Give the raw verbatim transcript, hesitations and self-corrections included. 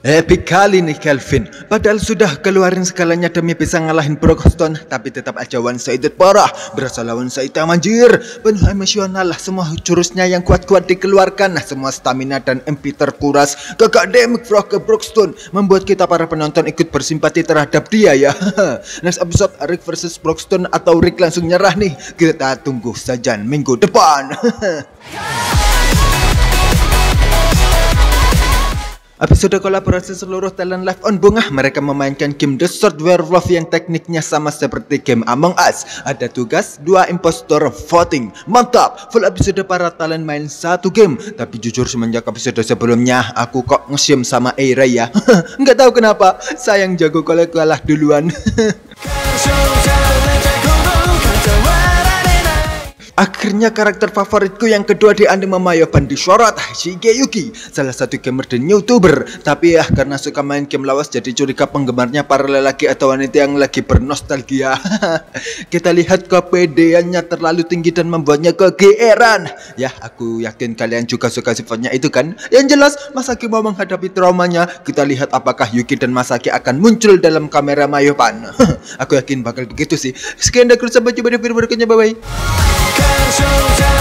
Epic kali nih Kelvin. Padahal sudah keluarin segalanya demi bisa ngalahin Broxton, tapi tetap aja one-sided parah. Berasa lawan Saitama anjir. Penuh emosional lah, semua jurusnya yang kuat-kuat dikeluarkan. Nah, semua stamina dan M P terkuras. Gagak damage frog ke Broxton, membuat kita para penonton ikut bersimpati terhadap dia ya. Next episode Rick versus Broxton atau Rick langsung nyerah nih. Kita tunggu saja minggu depan. Episode kolaborasi seluruh talent live on Bunga. Mereka memainkan game The Sword Werewolf yang tekniknya sama seperti game Among Us. Ada tugas dua impostor voting. Mantap, full episode para talent main satu game. Tapi jujur semenjak episode sebelumnya aku kok nge-shame sama Eira ya. Nggak tahu kenapa, sayang jago kalau kalah duluan. Akhirnya karakter favoritku yang kedua di anime Mayoban disorot, Shigeyuki, salah satu gamer dan youtuber. Tapi ya karena suka main game lawas jadi curiga penggemarnya para lelaki atau wanita yang lagi bernostalgia. Kita lihat kepedeannya terlalu tinggi dan membuatnya kegeeran. Ya aku yakin kalian juga suka sifatnya itu kan. Yang jelas Masaki mau menghadapi traumanya. Kita lihat apakah Yuki dan Masaki akan muncul dalam kamera Mayoban. Aku yakin bakal begitu sih. Sekian dari sampai jumpa di video berikutnya, bye bye.